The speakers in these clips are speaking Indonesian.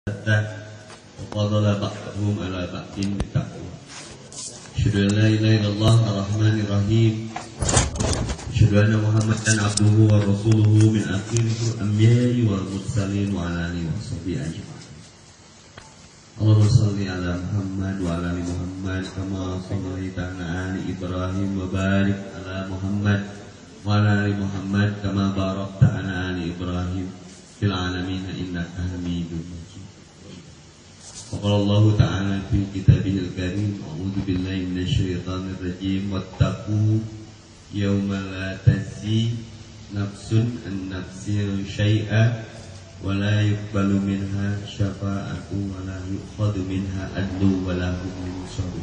وفضل بعضهم على بعض بالتقوى. أشهد أن لا إله إلا الله الرحمن الرحيم. أشهد أن محمدا عبده ورسوله من آخر الأنبياء والمرسلين وعلى آله وصحبه أجمعين. اللهم صل على محمد وعلى آل محمد كما صليت على آل إبراهيم وبارك على محمد وعلى آل محمد كما باركت على آل إبراهيم في العالمين إنك حميد مجيد. وقال الله تعالى في كتابه الكريم أعوذ بالله من الشيطان الرجيم واتقوا يوم لا تجزي نفس عن نفس شيئا ولا يقبل منها شفاعة ولا يؤخذ منها عدل ولا هم ينصرون.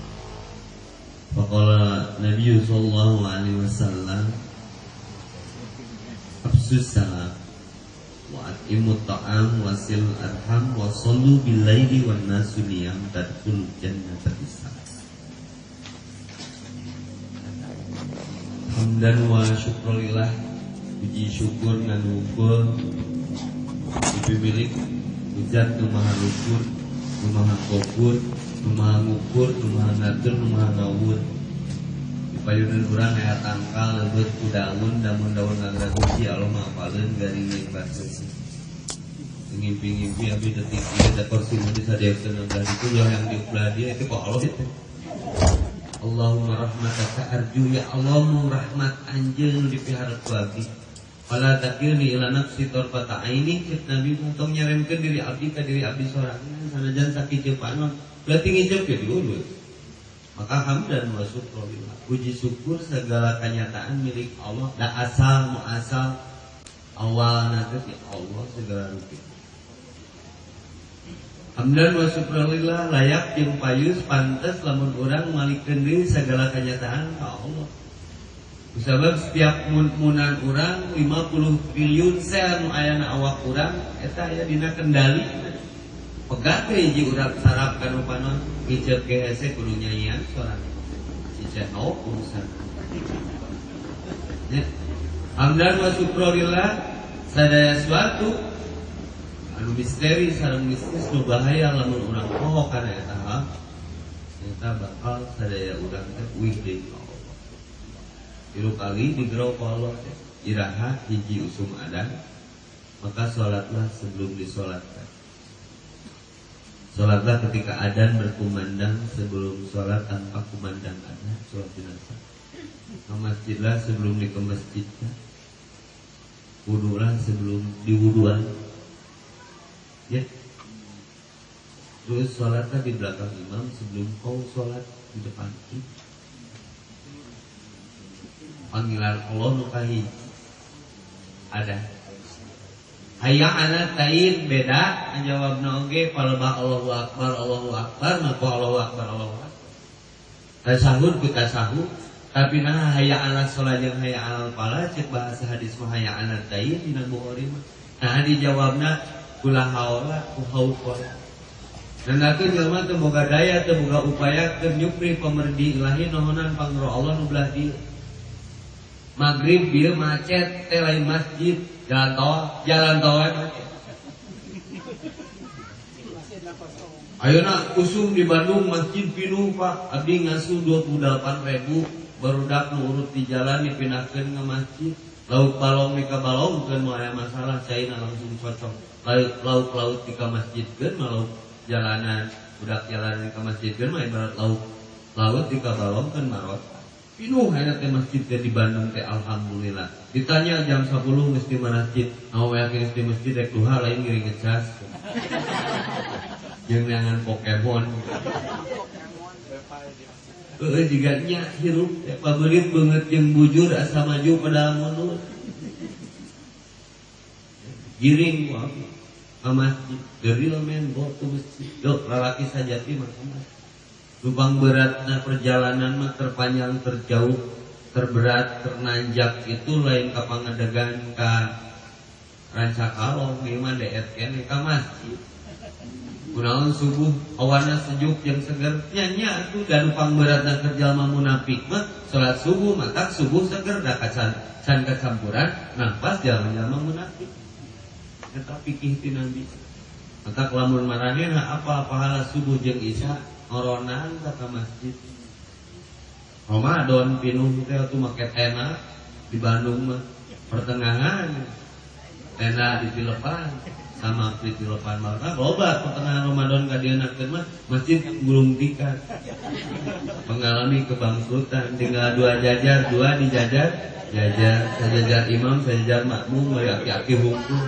وقال النبي صلى الله عليه وسلم أفشوا السلام وأطعموا الطعام وصلوا الأرحام وصلوا بالليل والناس نيام تدخلوا الجنة بسلام. Hamdan wa syukurillah, puji syukur nganumpul Ibu milik Ujat nu maha lukur, nu maha kopur, nu maha ngukur, nu maha ngatur, nu maha ngawur. Dipayunan urang aya tangkal lebeut ku daun, daun ngagragusi Allah mapaleun garing ikhlas seusi. Ngimpi-ngimpi abi detik ieu da kursi mah disadeakeun belah ditu yang di belah dia itu kok Allah itu. Allahumma rahmataka arju ya Allahumma rahmat anjeun dipihara ku abdi. Fala takilni ila nafsi tarfata aini, cek Nabi tong nyaremkeun diri abdi ka diri abdi sorangan sanajan sakit panon berarti ngijep ke dulu. Maka hamdan wa syukurillah, puji syukur segala kenyataan milik Allah, da asal muasal awal naget ya Allah segala rupi. Hamdan wa syukurillah layak jeung payus pantes lamun urang malikeun deui segala kenyataan ka Allah. Sebab setiap munan urang 50 triliun sel nu aya na awak urang eta aya dina kendali. Pegat ge hiji urang sarap kana panon hijab ge hese kudu nyanyian sorangan. Cicet no urusan. Ya. Hamdan wa syukurillah sadaya suatu anu misteri sareng mistis nu bahaya lamun urang poho kana eta hal. Eta bakal sadaya urang teh uih deui. 3 kali digerau ku Allah iraha hiji usum adan, maka sholatlah sebelum disolatkan. Sholatlah ketika adan berkumandang sebelum sholat tanpa kumandang adan, sholat jenazah. Ke masjidlah sebelum ke masjidnya. Wudulah sebelum diwuduan. Ya. Terus sholatlah di belakang imam sebelum kau sholat di depan imam. Panggilan Allah nu kahiji ada. Hayya 'ala ta'in beda jawabna oge palebah Allahu akbar maka Allahu akbar. Tasahud ku tasahud tapi nah hayya 'ala shalah jeung hayya 'alal falah cek bahasa hadis mah hayya 'ala ta'in dina Bukhari mah. Nah dijawabna kula haula ku hauqala. Dan aku jelema teu boga daya teu boga upaya keur nyupri pamerdi ilahi nohonan pangro Allah nu belah dieu. Maghrib dia macet, teh lain masjid, jalan tol macet. Ayeuna usum di Bandung masjid pinuh Pak, abdi ngasuh 28.000 barudak nu urut di jalan dipindahkeun ke masjid. Lauk balong di kabalongkeun mah aya masalah caina langsung cocok. Lauk di ka masjidkeun mah lauk jalanan, budak jalanan ke masjidkeun mah ibarat laut di kabalongkeun marot. Pinuh enak teh masjid teh di Bandung teh alhamdulillah. Ditanya jam 10 mesti masjid. Mau yakin mesti masjid rek duha lain ngiring ngecas. Jeung neangan Pokemon. Heeh jiga nya hirup teh pabeurit beungeut jeung bujur asa maju padahal mundur. Giring wae ka masjid. Geril men go tu masjid. Yo lalaki sajati mah lubang beratna perjalanan mah terpanjang terjauh terberat ternanjak itu lain ka pangadegan ka Rancakalong ieu mah deet keneh ka masjid. Kunaon subuh awana sejuk jeung seger nya atuh dan lubang beratna kerja mah munafik mah salat subuh matak subuh seger da can kacampuran nafas jalma-jalma munafik. Eta pikih ti Nabi. Maka lamun maranehna apa pahala subuh jeung isya ngoronan ka masjid. Ramadan pinuh teh atuh make tenda di Bandung mah pertengahan tenda di Cilepan sama di Cilepan maka loba pertengahan Ramadan ka dieu nakeun mah masjid gulung tikar. Mengalami kebangkrutan tinggal dua dijajar sajajar imam sajajar makmum mari aki-aki hungkul.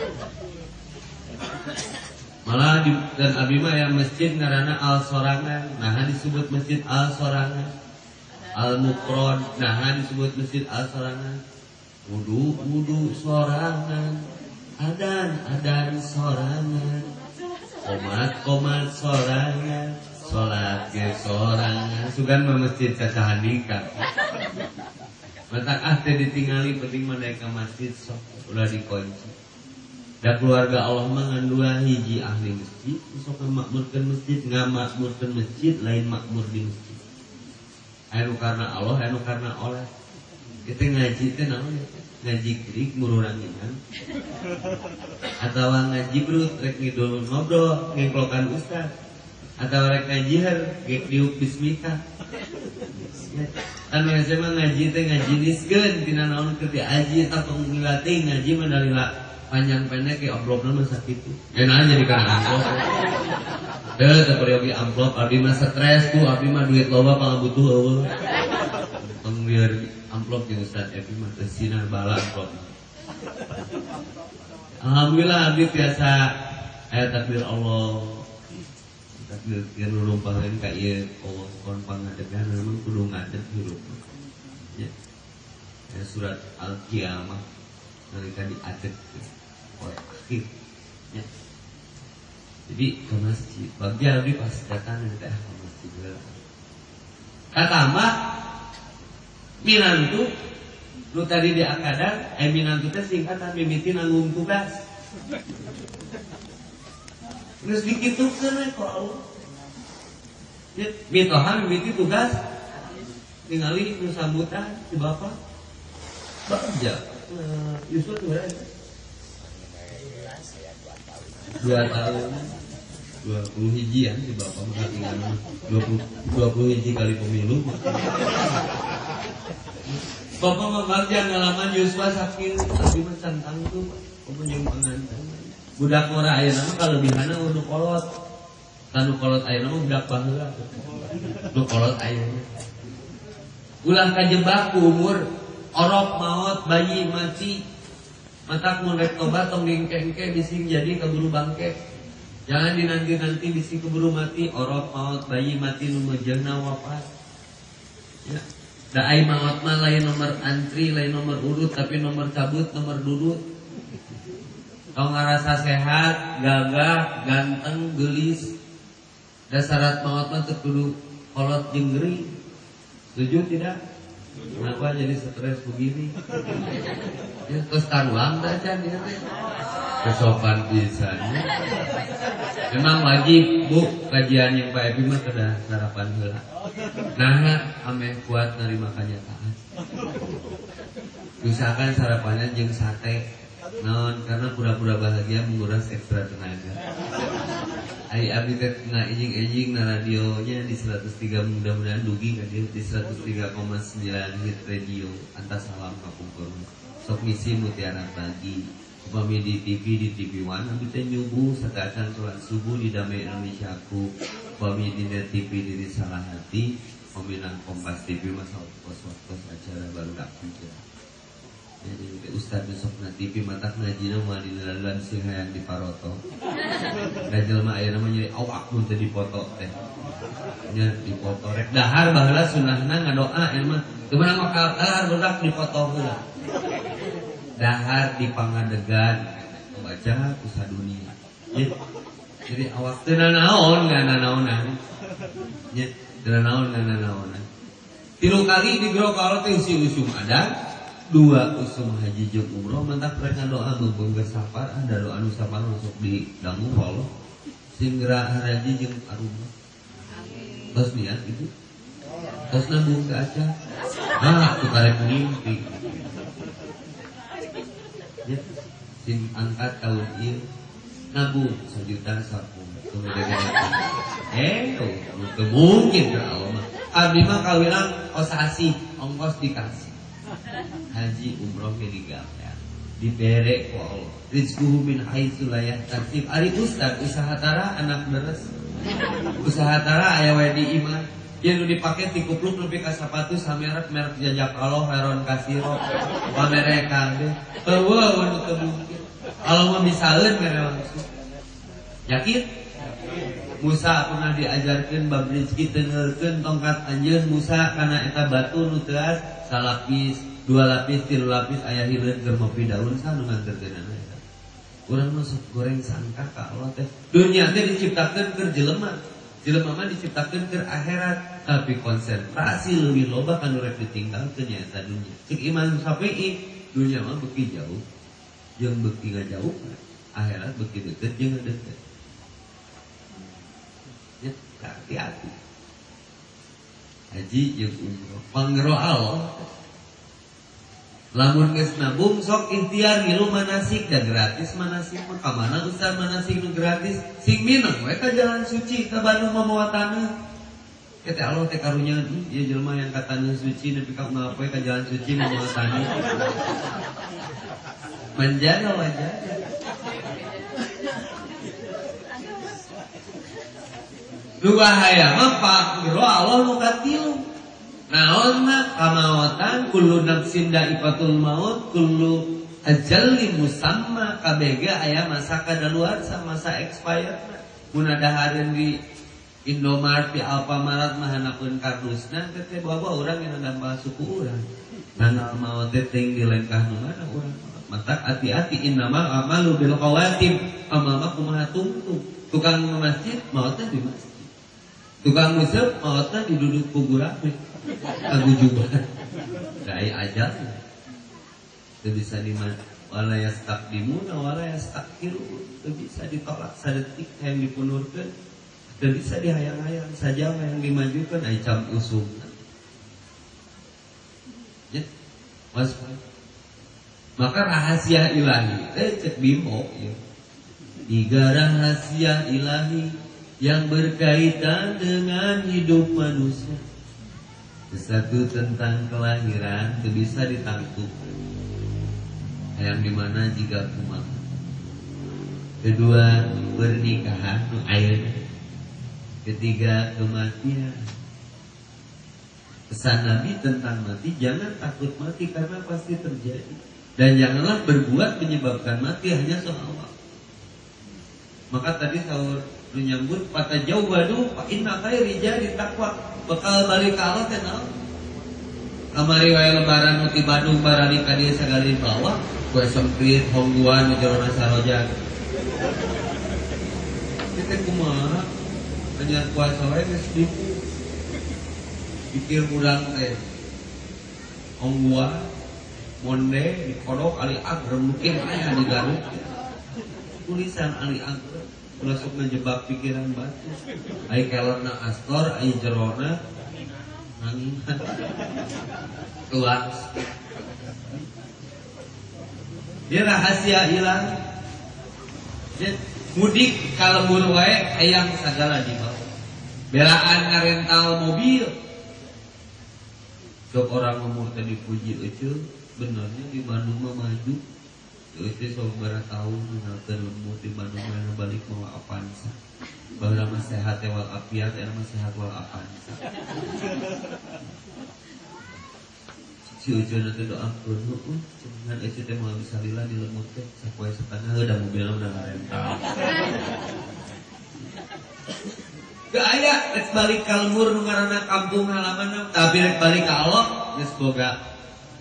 Malah dan abdi mah yang masjid ngaranna Al Sorangan, nah disebut masjid Al Sorangan. Al Mufrad, nah disebut masjid Al Sorangan. Wudu sorangan, adan sorangan, komat sorangan, salat ge sorangan. Sugan mah masjid cacahan nikah. Matak teh ditingali penting mah naik ka masjid sok ulah dikunci. Da keluarga Allah mah ngan dua hiji ahli masjid, sok makmurkeun masjid, ngamakmurkeun masjid lain makmur di masjid. Anu karena Allah, anu karena oleh. Kita ngaji teh naon ya? Ngaji krik mururangingan. Atawa ngaji brut rek ngidul ngobrol ngengklokan ustaz. Atawa rek ngajiher gek diuk bismika. Anu mah ngaji teh ngaji niskeun tina naon keur diaji tapung ngilatih ngaji mah dalila panjang pendek ke amplopna mah sakitu. Enak jadi kana amplop. Teu teu periogi amplop abdi mah stres tuh, abdi mah duit loba pangabutuh eueuh. Penglieur amplop jeung Ustaz Epi mah teu sinar bala amplop. Alhamdulillah abdi biasa aya takbir Allah. Takbir yang nurumpaheun ka ieu Allah kon pangadegan memang kudu ngadeg hirup. Ya. Surat Al-Qiyamah nalika diadeg oleh akhir ya. Jadi ke masjid bagi abdi pas datang teh ke masjid kata mbak minantu lu tadi di akadar minantu teh singkatan mimiti nanggung tugas geus dikitukeun we ku Allah ya mitohan mimiti tugas ningali nu sambutan si bapak bagja Yusuf tuh 2 tahun 20 hijian si bapak mah tinggal 20 hiji kali pemilu. Bapak mah bagja ngalaman Yusuf sakit tapi mah cantang tuh penjung pengantin. Budak mora ayeuna mah kalebihana nu kolot. Tanu kolot ayeuna mah budak baheula. Nu kolot ayeuna. Ulah kajebak ku umur orok maut bayi mati matak mun rek tobat tong dingkengke bising jadi keburu bangke. Jangan dinanti-nanti bising keburu mati orok maut bayi mati nu meujeuhna wafat. Ya. Da ai maut mah lain nomor antri, lain nomor urut tapi nomor cabut, nomor dudut. Kau ngarasa sehat, gagah, ganteng, gelis. Da syarat maut mah teu kudu kolot jeung geuring. Setuju tidak? Kenapa jadi stres begini? Ya terus taruang aja dia teh. Kesopan pisannya. Memang wajib Bu kajian yang Pak Epi mah kedah sarapan heula. Nah, ame kuat nerima kenyataan. Misalkan sarapannya jeung sate. Non karena pura-pura bahagia menguras ekstra tenaga. Ai abdi teh na ejing-ejing na radionya di 103 mudah-mudahan dugi ka dieu di 103,9 hit radio antas salam kapungkur. Sok misi mutiara pagi. Upami di TV One abdi teh nyubuh sakacan salat subuh di Damai Indonesia ku. Upami di Net TV di Salah Hati, peminang Kompas TV mah pos-pos acara baru dak pikir. Jadi Ustaz besok na TV matak ngajina mah di dalan sing hayang diparoto. Da jelema ayeuna mah nyeri awak mun teu dipoto teh. Nya dipoto rek dahar baheula sunahna ngadoa mah teu meunang maka dahar budak dipoto heula. Dahar di pangadegan baca ku sadunia. Jadi awak teu nanaon ngananaonan. Nya teu nanaon ngananaonan. 3 kali di Grok Allah teh usum ada 2 usum haji jeung umroh mantap rek ngadoa mumpung geus safar ada doa anu safar masuk di dangu Allah singgera haji jeung arumah. Tos niat itu. Tos nambung ke aca. Tu karek mimpi. Ya, sim angkat tahun ieu nabung 1 juta sapung mungkin ke Allah mah abdi mah kawilang osasi ongkos dikasih haji umroh ge digawe dibere ku Allah rizquhu min haitsu la yahtasib ari ustad usaha tara anak deres usaha tara aya wae di imah ieu nu dipake ti kupluk nepi ka sapatu samerek merek jajak Allah heron kasiro pamereka teh eueuh anu teu mungkin kalau mah misalkeun mere langsung yakin Musa pernah diajarkeun bab rezeki tengeulkeun tongkat anjeun Musa kana eta batu nu teu as salapis 2 lapis 3 lapis aya hileun keur ngopi daun sanu nganterkeunana eta urang mah sok goreng sangka ka Allah teh dunya teh diciptakeun keur jelema jelema mah diciptakeun keur akhirat tapi konsentrasi leuwih loba kanu rek ditinggalkeun nya eta dunya cek Imam Syafi'i dunya mah beuki jauh jeung beuki ngajauh akhirat beuki deukeut jeung ngeudeut ya hati-hati haji jeung umroh pangero Allah lamun geus nabung sok ikhtiar ngilu manasik dan gratis manasik mah ka mana ustaz manasik nu gratis sing mineng we ka jalan suci ka Bandung mawa taneuh kete Allah teh karunya ieu jelema yang ka taneuh suci nepi ka ngapoe ka jalan suci mawa taneuh menjaga wajah nu bahaya mah pangero Allah nu katilu naon mah kamawatan kullu nafsin daiqatul maut kullu ajalin musamma kabega aya masa kadaluarsa masa expired mun dahareun di Indomaret di Alfamart mah hanapeun kardusna teh bawa urang yang nambah suku urang nanggal maot teh teuing dilengkah nu mana urang mata hati-hati innamal amalu bil khawatim amal mah kumaha tungtung tukang masjid maot teh di masjid tukang musab maot teh di duduk kuburan aku juga dai ajar itu bisa dimana wala yastaqdimuna wala yastakhirun itu bisa ditolak sadetik yang dipunurkeun dan bisa dihayang-hayang saja yang dimajukan ai cam usum ya mas maka rahasia ilahi cek bimbo ya 3 rahasia ilahi yang berkaitan dengan hidup manusia. Satu tentang kelahiran itu bisa ditangkap yang dimana jika kumang. Kedua pernikahan ayeuna. Ketiga kematian. Pesan Nabi tentang mati, jangan takut mati karena pasti terjadi. Dan janganlah berbuat menyebabkan mati hanya soal waktu. Maka tadi sahur menyambut pada jauh waduh Pak Inna khairi jadi takwa bakal balik ke Allah teh naon kamari wae lebaran nu ti Bandung barani ka dieu sagali bawah kue semprit hongguan di jorona saroja kita kumaha hanya kuasa wae geus pikir urang teh hongguan monde dikodok ali agrem mungkin aya di Garut tulisan ali agrem masuk menjebak pikiran batu. Ai kelona astor, ai jerona nangingan. Keluar. Dia rahasia hilang. Dia mudik kalembur wae hayang sagala di bawah. Belaan ngarental mobil. Sok orang umur tadi dipuji eueuh, benernya di Bandung mah maju. Itu saudara tahun mengenalkan lemut di Bandung yang balik mau Avanza bahwa mah sehat wal afiat mah sehat wal Avanza si ujian itu doa penuh cuman itu teh mau bisa lila di lemut teh sapoe setengah udah mobilnya udah rental gak aya rek balik ka lembur nu ngaranna kampung halaman tapi rek balik ka Allah geus boga.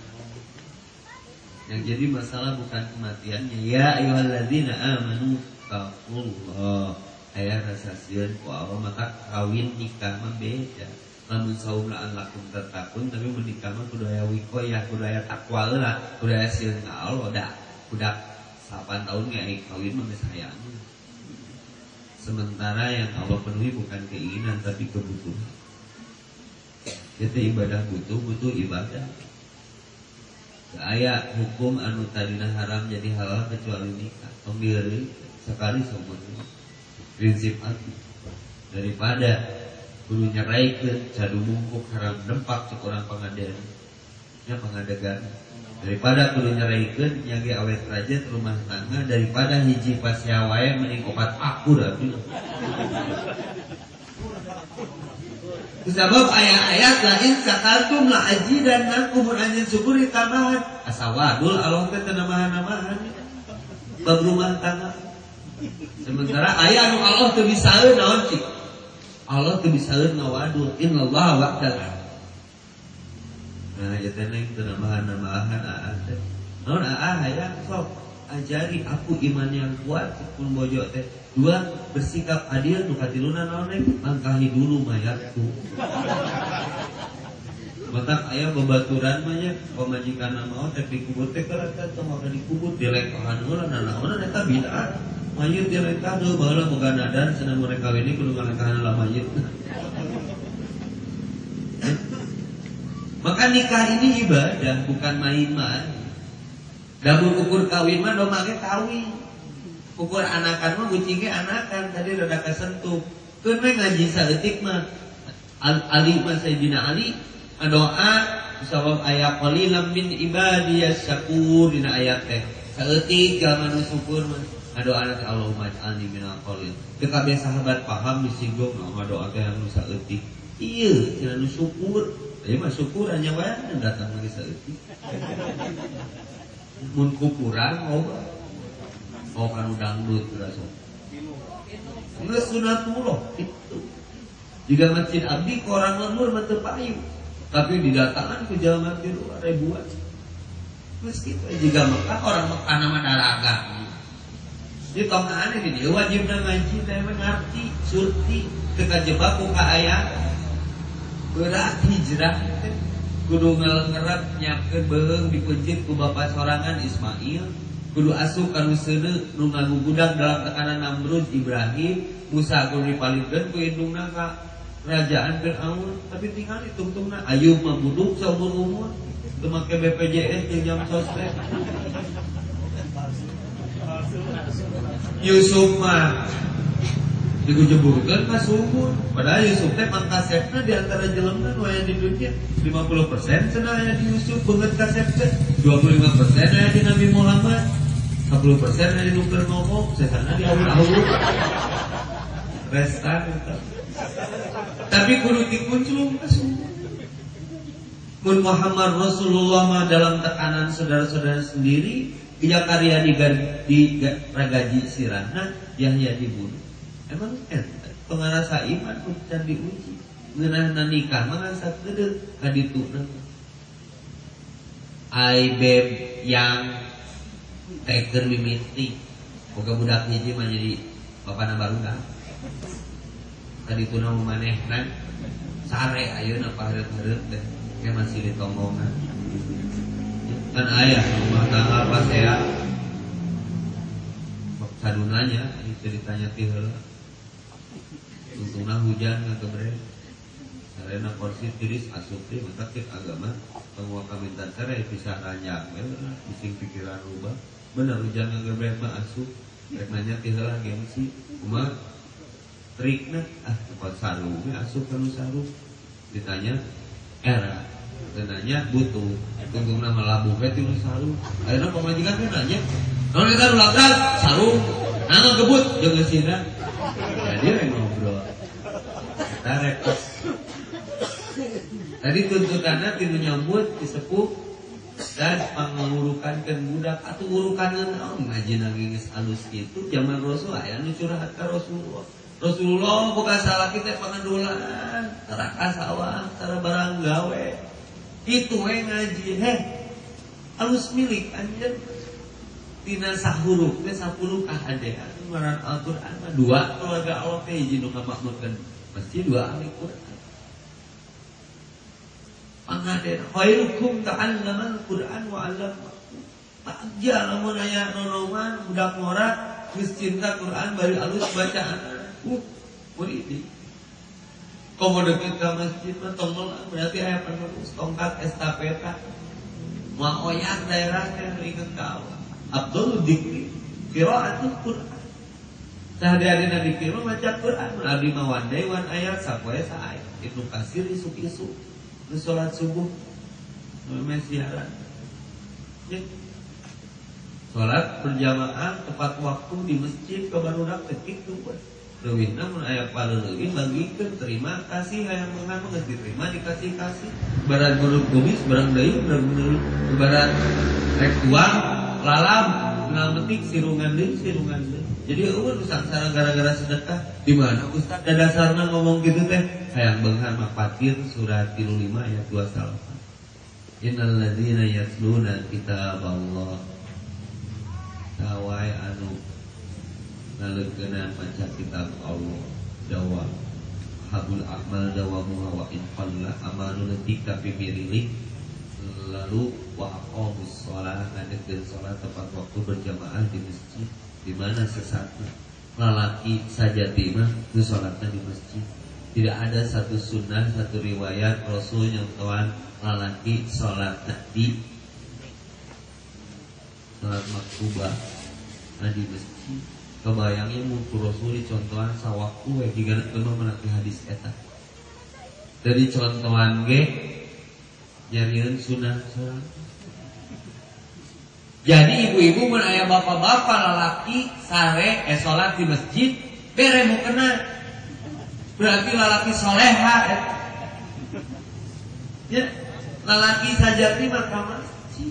Yang jadi masalah bukan kematiannya. Ya ayyuhalladzina amanu taqullah. Aya rasasieun ku Allah maka kawin nikah mah beda. Lamun saumlaan lakum tatakun tapi menikah mah kudu aya wikoyah, kudu aya takwa heula, kudu aya sieun ka Allah da. Budak 8 tahun ge kawin mah geus hayang. Sementara yang Allah penuhi bukan keinginan tapi kebutuhan. Kita ibadah butuh ibadah. Aya hukum anu tadina haram jadi halal kecuali nikah. Tong dieureun sekali seumur hidup. Prinsip aku daripada kudu nyeraikeun cadu mungkuk haram dempak cek urang pangadean nya pangadegan, daripada kudu nyeraikeun nya ge awet raja rumah tangga daripada hiji pasya wae mending opat akur abdi. Sebab ayat-ayat lain sakaltum la ajidannakum anjeun syukur ditambahan asa wadul Allah teh namahan-namahan bab rumah tangga. Sementara aya anu Allah teu bisaeun naon cik Allah teu bisaeun ngawadul innallaha wa'dal. Nah ya teh neng teu namahan-namahan teh. Naon hayang sok ajari aku iman yang kuat pun bojo teh. 2 bersikap adil nu katiluna naon neng angkahi dulu mayatku. Matak aya babaturan mah nya pamajikanna mah teh dikubur teh keur tong ora dikubur dilekahan heula naon eta bid'ah. Mayit dilekah dulu baheula boga nadan cenah mereka kawin kudu ngalekahan lah mayit. Maka nikah ini ibadah bukan main-main. Damun ukur kawin mah do make kawin. Ukur anakan mah gucing ge anakan tadi rada kasentuh. Keun we ngaji saeutik mah Ali mah Sayyidina Ali doa sabab aya qalilam min ibadiyas syakur dina ayat teh. Saeutik jalma nu syukur mah doa teh Allahumma ij'alni minal qalil. Teu kabeh sahabat paham disinggung doa teh anu saeutik. Ieu cenah nu syukur. Ieu mah syukur hanya wae datang lagi saeutik. Mun kukurang mau kan dangdut rasa. Geus sunatullah itu. Jika masjid abdi ke orang lembur mah teu payu. Tapi didatangan ke jalma tilu ribuan. Geus kitu jiga Mekah orang Mekah nama dalaga. Di tong aneh di dia wajibna ngaji teh ngarti surti teu kajebak ku ka aya berat hijrah teh kudu ngelengerat nyiapkeun beung dipeuncit ku bapa sorangan Ismail kudu asup ka nu seuneu nu ngagugudag dalam tekanan Namrud Ibrahim Musa kudu dipalingkeun ku indungna ka kerajaan Firaun tapi tinggal ditungtungna Ayub mah buduk saumur-umur teu make BPJS jeung jam sosmed. Yusuf mah digujeburkeun ka sumur. Padahal Yusuf teh mangkasepna di antara jelema nu aya di dunia 50% cenah aya di Yusuf beungeut kasepna, 25% aya di Nabi Muhammad, 10% aya di nu keur ngomong, sesana di awul-awul. Restan eta. Tapi kudu dikunclung ka sumur. Mun Muhammad Rasulullah mah dalam tekanan saudara-saudara sendiri Ija karya di ragaji sirana Yahya dibunuh. Emang pengarasa iman can diuji. Ngeunahna nikah mah ngasa keudeuh kadituna. Ai beb yang teker mimiti. Boga budak hiji mah jadi bapana barudak. Kadituna manehna sare ayeuna pahareup-hareup teh ke masih ditonggongan. Kan ayah rumah tangga pas ya sadunanya ceritanya tihel untungna hujan ngagebrek sarena porsi tiris asup teh maka cek agama pangwa kamintan cerai pisah ranjang bising pikiran rubah bener hujan ngagebrek mah asup rek nanya tihel gengsi kumaha trikna tempat sarung asup kana sarung ditanya era nanya butuh tunggu nama labuh beti nu sarung ayeuna pamajikan teh nanya naon eta nu labrak sarung naon gebut jeung geusina jadi we ngobrol eta repot tadi tuntutanna tinu nyambut disepuh dan pangurukankeun budak atuh urukaneun naon ngajina geus alus kitu zaman Rasul aya nu curhat ka Rasulullah boga salaki teh pangandulan tara ka sawah tara barang gawe itu ngaji alus milik anjeun tina sahuruf teh 10 kahadean ngaran Al-Qur'an mah 2 keluarga Allah teh hiji nu ngamakmurkeun masjid 2 ahli Qur'an pangaden khairukum ta'allama al-Qur'an wa 'allama bagja lamun aya nolongan budak ngora geus cinta Qur'an bari alus bacaan murid komo deket ke masjid mah tongol berarti aya penerus tongkat estafeta maoyak daerah teh inget ka Allah Abdul Dikri qiraatul Qur'an Sahadi-hadina dikir mah maca Quran, abdi mah one day one ayat sapoe saayat. Ibnu Katsir isuk-isuk geus salat subuh mesiaran. Ya. Salat berjamaah tepat waktu di masjid ke barudak teh kitu we. Leuwihna mun aya paleuleui bagikeun terima kasih hayang mengan geus diterima dikasih kasih. Barat guru kumis barang deui barat rek tuang lalam ngaletik sirungan deui. Jadi eueun saksara gara-gara sedekah di mana Ustaz da dasarna ngomong kitu teh hayang beunghar mah Fatir surat 35 ayat 28. Innal ladzina yatluna kitaballah tawai anu naleukeunan maca kitab Allah dawa habul amal dawa wa in qalla amalu tika pimirilik lalu wa aqamus shalah ngadekeun salat tepat waktu berjamaah di masjid di mana sesatna lalaki sajati mah nu salatna di masjid. Tidak ada satu sunnah satu riwayat Rasul yang tuan lalaki salatna di salat maktubah di masjid. Kebayangnya mutu Rasul dicontohan sawaktu we digana teu menati hadis eta. Dari contohan ge nyarieun sunah salat. Jadi ibu-ibu mun aya bapak-bapak lalaki sare salat di masjid bere mu kena. Berarti lalaki soleha ya, lalaki sajati mah ka masjid.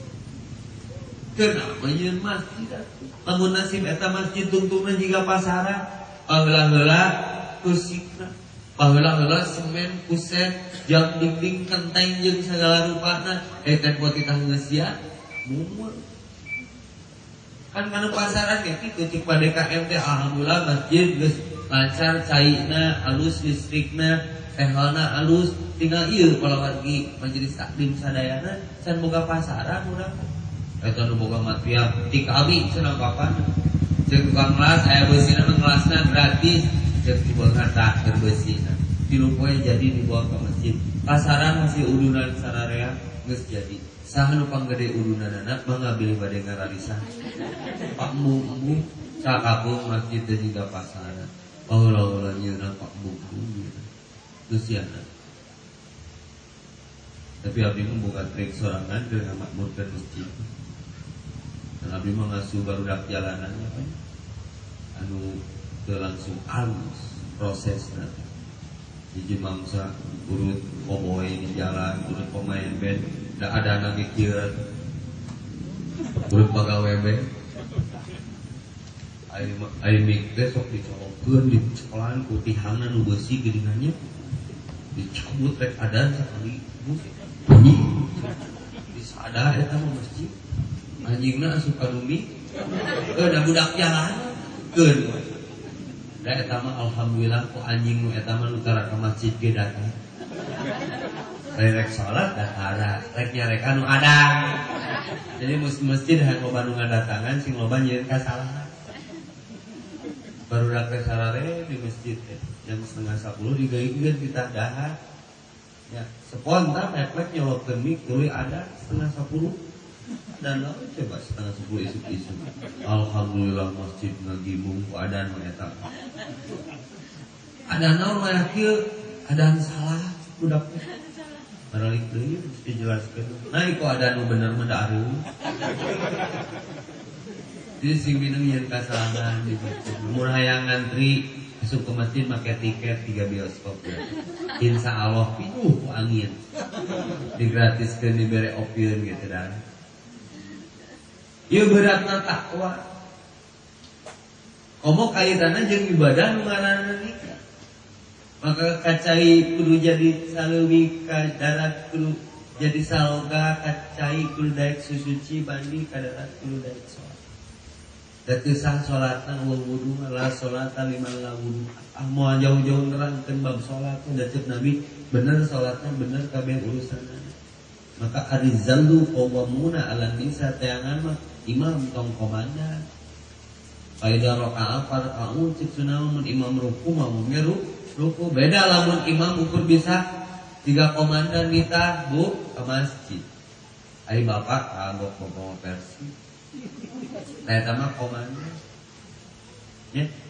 Kenapa nyeun masjid atuh? Lamun nasib eta masjid tungtungna jiga pasaran, paheula-heula kursikna, paheula-heula semen, kusen, jam dinding, kenteng jeung sagala rupana, tempo titah geus sia mumun. Kan kana pasaran ge kitu cik pada KM teh alhamdulillah masjid geus lancar cairna, alus listrikna, tehelna alus, tinggal ieu kalau wargi majelis taklim sadayana can boga pasaran urang. Eta nu boga material tik abi cenah papan. Ceuk tukang kelas aya beusina mah kelasna gratis, ceuk dibawa tak beusina. Tilu poe jadi dibawa ke masjid. Pasaran masih udunan sararea geus jadi. Saha nu panggede udunanana mangga bilih bade ngararisan. Pak Mbu cakapung masjid teh jiga pasaran. Allah nyeuna Pak Mbu terus siana. Tapi abdi mah boga trik sorangan keur ngamakmurkeun masjid. Dan abdi mah ngasuh barudak jalanannya kan. Anu teu langsung alus prosesna. Hiji mangsa urut koboy di jalan, urut pemain band, da ada anu mikir. Urut pagawe band. Ai mik teh sok dicolokkeun di sekolahan ku tihangna nu beusi geuningannya. Dicabut rek adan sakali musik. Bunyi. Disada eta mah masjid. Anjingna asup ka numi. Da budak jalan. Keun. Da eta mah alhamdulillah ku anjing nu eta mah nu tara ka masjid ge datang. Rek salat da tara, rek nyarek anu adang. Jadi masjid hayang loba nu ngadatangan sing loba nyieun kasalahan. Baru dak sarare di masjid jam 9:30 digaigkeun kita dahar. Ya, spontan refleks nyolokkeun mik tuluy ada 9:30. Dan coba 9:30 isuk-isuk. Alhamdulillah masjid ngagimung ku adan mah eta. Adan naon mah kieu? Adan salah budak teh. Baralik deui mesti jelaskeun. Nah iku adan nu bener mah da areuh. Jadi sing minum yang kasalahan di masjid. Mun hayang ngantri masuk ke masjid make tiket 3 bioskop ya. Insya Allah pinuh angin. Digratiskeun dibere opieun gitu dah. Ieu beratna takwa. Komo kaitanna jeung ibadah nu ngaranna nikah. Maka kacai kudu jadi saleuwih ka darat kudu jadi saloga kacai kudu daek susuci bandi ka darat kudu daek sholat. Datu sah sholatna wudu la sholata liman la wudu. Moal jauh-jauh nerangkeun bab sholat da ceuk Nabi bener sholatna bener kabeh urusanna. Maka arizallu qawwamuna 'alan nisa tayangan mah imam tong komandan. Faida raka'a farqa'u cik sunamun imam ruku mah meru ruku beda lamun imam ukur bisa 3 komandan kita bu ke masjid. Ai bapak kagok bawa versi. Nah, eta mah komandan. Ya,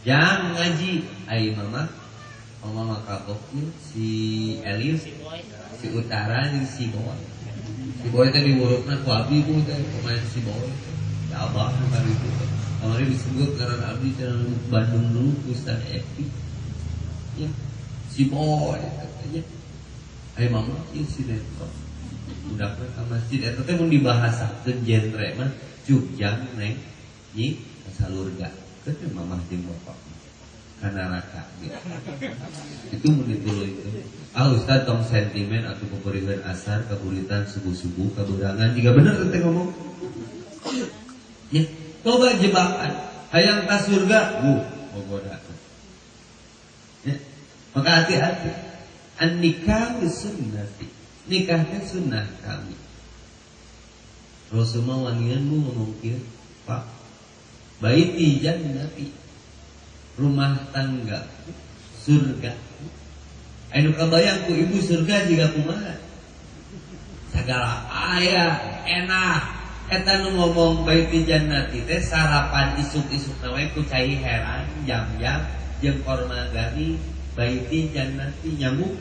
Jam ngaji, ai mama kapok si Elius, si Utara jeung si Boy. Si Boy teh diurupna ku abdi ku teh pemain si Boy. Ya Allah kemarin itu. Kemarin disebut karena abdi teh Bandung dulu Ustaz Epi. Ya, si Boy katanya. Ai mama ieu si Neto. Budakna ka masjid eta teh mun dibahasakeun genre mah jugjang neng nyi salurga. Itu mamah jeung bapak kana raka gitu. Itu mun dituluy itu. Ustaz tong sentimen atuh peperiweun asar kaburitan subuh-subuh kaburangan juga bener teh ngomong. Ya, coba jebakan hayang ka surga, bogoda. Ya, maka hati-hati. An-nikah sunnati. Nikah teh sunnah kami. Rasulullah wanian bu ngomong kieu, Pak. Baiti jannati, rumah tangga surga. Anu kabayang ku ibu surga juga kumaha. Segala aya enak. Eta nu ngomong baiti jannati teh sarapan isuk-isuk we ku cai heran jam-jam jeung korma gari baiti jannati nyamuk.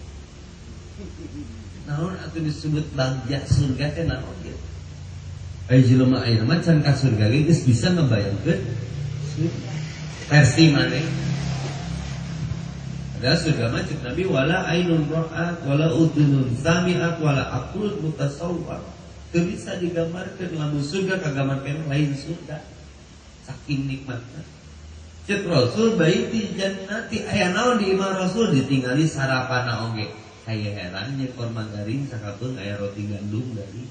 Naon atuh disebut bagja surga teh naon kieu? Ai jelema aya mah can ka surga ge geus bisa ngabayangkeun versi maneh. Ada surga mah cek Nabi wala ainun ra'at wala udhunun sami'at wala aqlun mutasawwar. Teu bisa digambarkeun lamun surga kagambarkeun lain surga. Saking nikmatna. Cek Rasul baiti jannati aya naon di imah Rasul ditingali sarapana oge. Saya heran jeung korma garing sakabeung aya roti gandum dari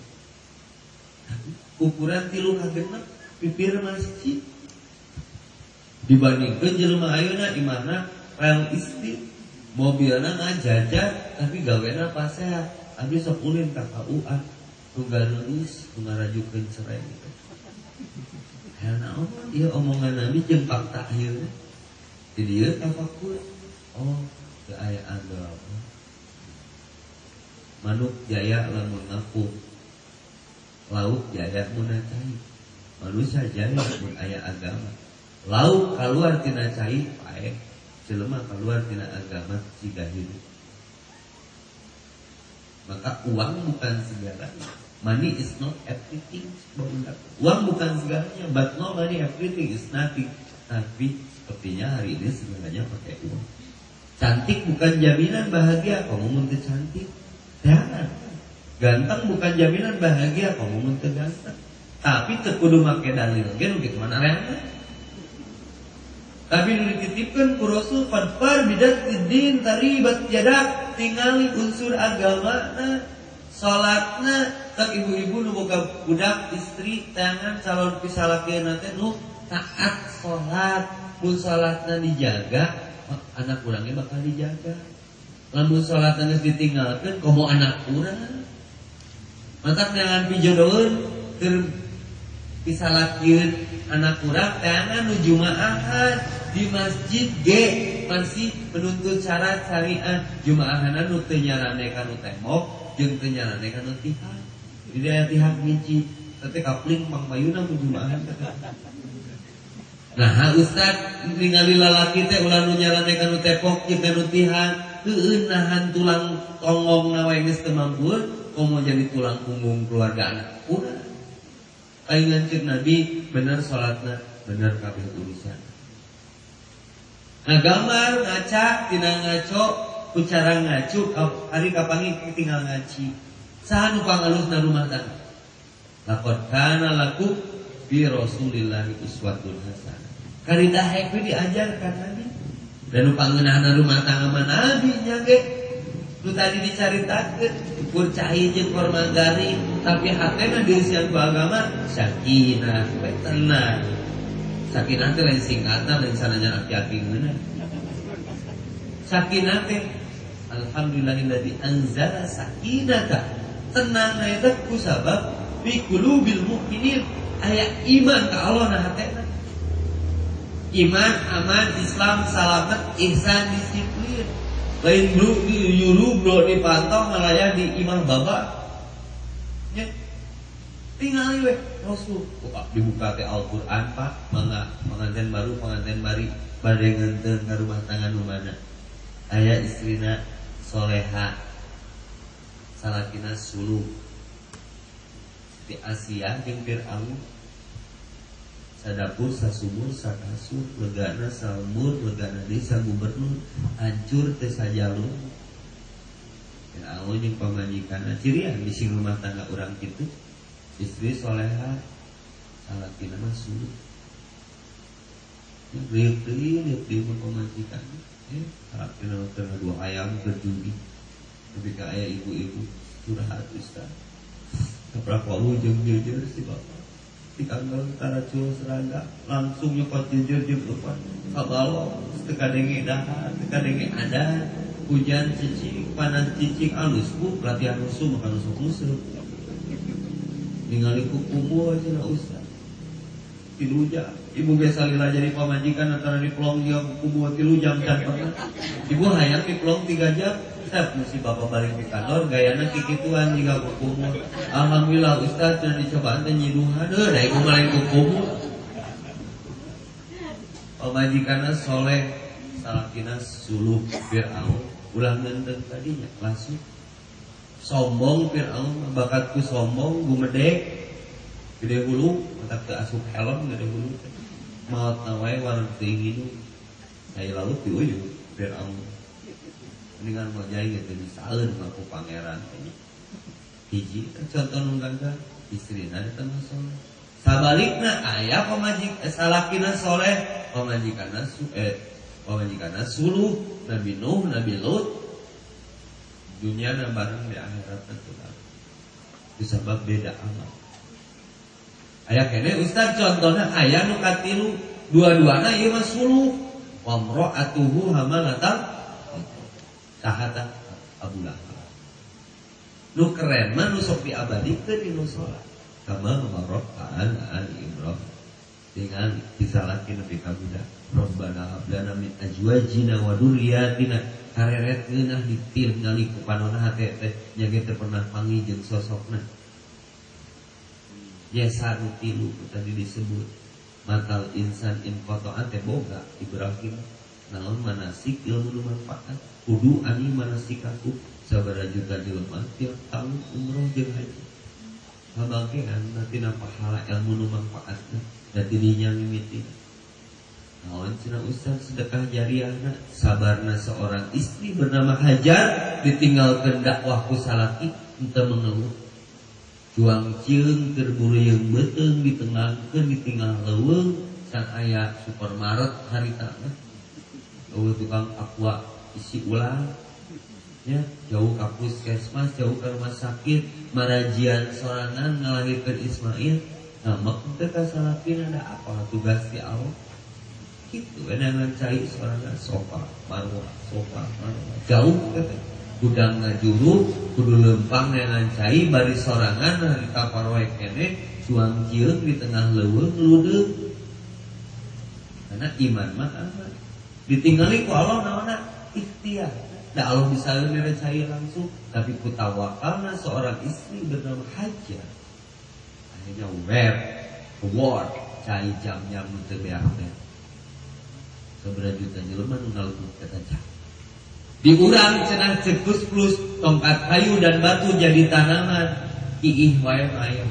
ukuran 3 ka 6 pipir masjid dibandingkeun jelema ayeuna di mana rel isti mobilna ngajajah tapi gawena pasehat abdi sok ulin ka KUA tunggal nulis ngarajukeun cerai gitu. Aya naon ieu omongan Nabi jeung fakta ieu. Di dieu tafakur. Oh, teu aya agama. Manuk jaya lamun ngapung, lauk jaya mun cai. Manusia jaya mun aya agama. Lauk kaluar tina cai paeh, jelema kaluar tina agama siga hidup. Maka uang bukan segalanya. Money is not everything. Uang bukan segalanya, but no money everything is nothing. Tapi sepertinya hari ini segalanya pakai uang. Cantik bukan jaminan bahagia, kamu mun teu cantik. Jangan. Ganteng bukan jaminan bahagia, kamu mun teu ganteng. Tapi teu kudu make dalil ge nu kitu mana reana. Tapi nu dititipkeun ku Rasul fadfar bidatid taribat yadak, tingali unsur agamana, salatna, tak ibu-ibu nu boga budak istri tangan calon pisalakeunna teh nu taat salat, mun salatna dijaga, anak urang ge bakal dijaga. Lamun salat geus ditinggalkeun komo anak urang. Mantap jangan pijodoeun keur pisalakeun anak urang tangan nu jumaahan di masjid ge masih menuntut syarat syariat jumaahanna nu teu nyarane ka nu tembok jeung teu nyarane ka nu tihak. Di daya tihak miji teh kapling pangmayuna mun jumaahan teh. Nah, Ustaz ningali lalaki teh ulah nu nyarane ka nu tepok jeung nu tihak. Heueun nahan tulang tonggongna wae geus teu mampu, komo jadi tulang punggung keluarga anak urang. Ayeuna cek Nabi bener salatna, bener kabeh urusan. Ngagambar ngaca tina ngaco ku cara ngacu ari kapangi tinggal ngaci. Saha nu pangalusna rumah tangga? Laqad kana lakum fi Rasulillah uswatun hasanah. Karida hae diajarkan Nabi. Dan nu pangeunahna rumah tangga mah Nabi nya ge. Nu tadi dicaritakeun ukur cai jeung korma garing, tapi hatena diisian ku agama sakinah, tenang. Sakinah teh lain singkatan lain sananya aki-aki ngeunah. Sakinah teh alhamdulillahilladzi anzala sakinata. Tenang eta ku sabab fi qulubil mukminin aya iman ka Allah na hatena. Iman, aman, Islam, salamet, ihsan, disiplin. Lain bro yuru bro dipantau malah di imam baba. Ya. Tinggal we Rasul. Dibuka ke Al-Qur'an Pak, pengantin baru, pengantin bari. bade ngenteun ka rumah tangga nu mana aya istrina soleha salakina suluh di Asia jeung Fir'aun sadapur sasumur sakasur legana salmur legana desa gubernur hancur teu sajalung Fir'aun jeung pamajikanna cirian bisi rumah tangga urang kitu istri soleha salakina mah suluh liuk-liuk di pemajikan salakina tengah dua ayam berjudi tapi ka aya ibu-ibu curhat Ustaz kaprak walu jeung jejer si bapak di kanggo tara cul seragam langsung nyokot jejer jeung depan kabalo teu kadenge dahar teu kadenge ada hujan cicing panas cicing alus ku latihan rusuh maka nusuk-nusuk ningali kukumu aja na Ustaz tilu jam ibu biasa lila jadi pamajikan antara di pelong dia kukumu tilu jam can pernah ibu hayang di pelong 3 jam Ustaz mesti bapak balik di kantor gayana kikituan jika kukumu alhamdulillah Ustaz dan dicobaan teh nyiduhan da ibu malah kukumu pamajikanna soleh salakina suluh Fir'aun ulah ngendeng tadinya langsung sombong Fir'aun bakatku sombong gumedek gede hulu matak teu asup helm gede hulu maot nawae warung teuing hidup aya laut di ujung Fir'aun mendingan mau jai gitu disaeun ku pangeran teh hiji contoh nu gangga istrina di tengah soleh sabalikna aya salakina soleh pamajikanna suluh Nabi Nuh Nabi Lut dunia na bareng di akhirat tentu itu sebab beda amal aya kene Ustaz contohna aya nu katilu dua-duana ieu mah suluh wa mra'atuhu hamalatal tahata Abu Lahab nu keren mah nu sok diabadikeun di nu salat kama marra'an Ali Imran dengan disalakin nepi ka budak Rabbana hab lana min azwajina wa dzurriyyatina kareret ngeunah ditil ngali ku panonna hate teh nya teh pernah panggih jeung sosokna yasa nu tilu tadi disebut matal insan in qata'an teh boga Ibrahim naon manasik ilmu nu manfaat kudu ani manasikaku sabaraha juta jelema tiap tahun umroh jeung haji habagean natina pahala ilmu nu manfaatna da tidinya mimiti naon cenah Ustaz sedekah jariahna sabarna seorang istri bernama Hajar ditinggalkeun dakwah ku salaki henteu mengeluh juang cieung terburu yang beteung ditengahkeun ditinggal leuweung can aya supermarket harita mah eueuh tukang aqua isi ulang ya jauh ka puskesmas jauh ka rumah sakit marajian sorangan ngalahirkeun Ismail namak teu ka salakina ada apa tugas ti Allah gitu dengan cai sorangan sofa marwah jauh teh gudang ngajuru kudu lempang dengan cai bari sorangan hari kaparwae kene juang cieung di tengah leuweung ludeung karena iman mah aman ditinggali ku Allah naonna ikhtiar da Allah bisa mere cai langsung tapi ku tawakalna seorang istri bernama Hajar akhirnya reward cai jam-jam teu beak sabaraha juta jelema nu ngalukun kata cai diurang cenah cekus plus tongkat kayu dan batu jadi tanaman iih wae mayang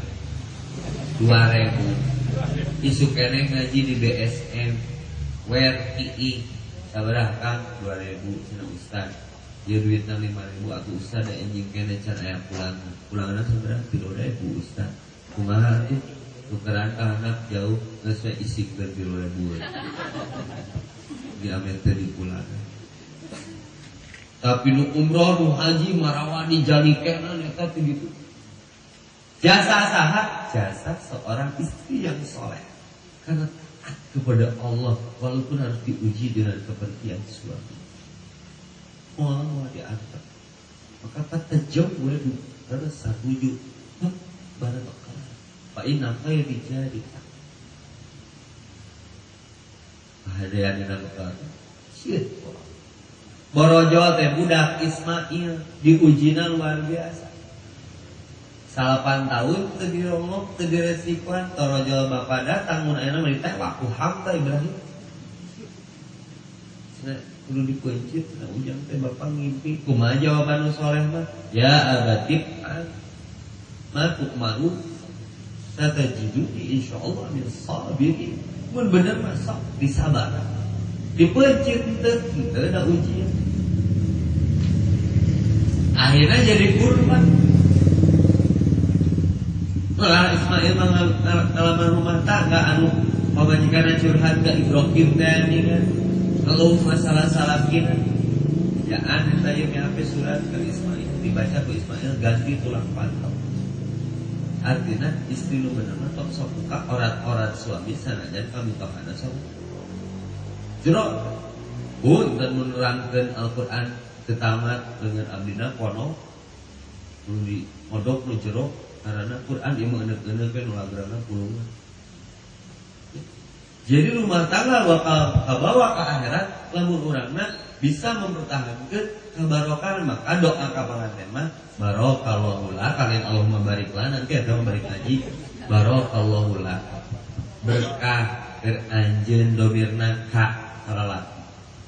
2000 isu kene ngaji di BSM where iih sabaraha Kang 2000 cenah Ustaz ieu duitna 5000 atuh Ustaz da enjing kene can aya pulangan sabaraha 3000 Ustaz kumaha atuh tukeran ka anak jauh geus we isik 3000 di Amerika di pulang tapi nu umroh nu haji marawa di jalikeun eta teh gitu jasa saha jasa seorang istri yang soleh karena taat kepada Allah walaupun harus diuji dengan kepergian suami mau diantar maka fatajawwadu karena sabuju barakah fa inna khairi jadi hadiah dina bekal shit borojol teh budak Ismail diujina luar biasa 8 tahun teu dirongok teu diresikoan torojol bapa datang mun ayeuna mah diteh waku hamta Ibrahim kudu dipencit ujang teh bapak ngimpi kumaha jawaban nu soleh mah ya abatib ma tukmaru satajiduni insyaallah min sabirin mun bener mah sok disabar dipencit teu da ujian akhirnya jadi kurban. Malah Ismail ngalaman rumah tangga anu pamajikanna curhat ke Ibrahim teh kan kalau masalah salakina jaan eta ye hape surat ke Ismail dibaca ke Ismail ganti tulang pantau artinya istri nu bener mah sok buka orat-orat suami sanajan kami tokana sok jero pun dan menerangkeun Al-Qur'an ketamat dengan abdina kono nu di modok nu jero karena Quran ieu meuneuk-euneuk we nu lagrana pulungan. Jadi rumah tangga bakal kabawa ka akhirat lamun urangna bisa mempertahankeun kabarokan maka doa ka panganten mah barokallahu la kalian Allahumma barik lana nanti ada barik ngaji barokallahu la berkah keur anjeun domirna ka lalaki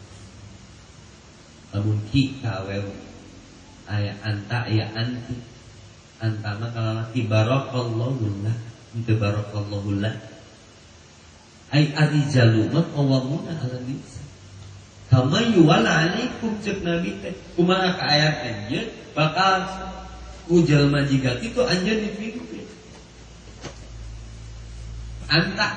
lamun ki ka awewe aya anta aya anti antama kalalaki barakallahu lah itu barakallahu lah ay arijalu ma qawamuna ala nisa kama yuwala alaikum cek nabi teh kumaha ka ayat anjeun bakal ku jelema jiga kitu anjeun dipikir anta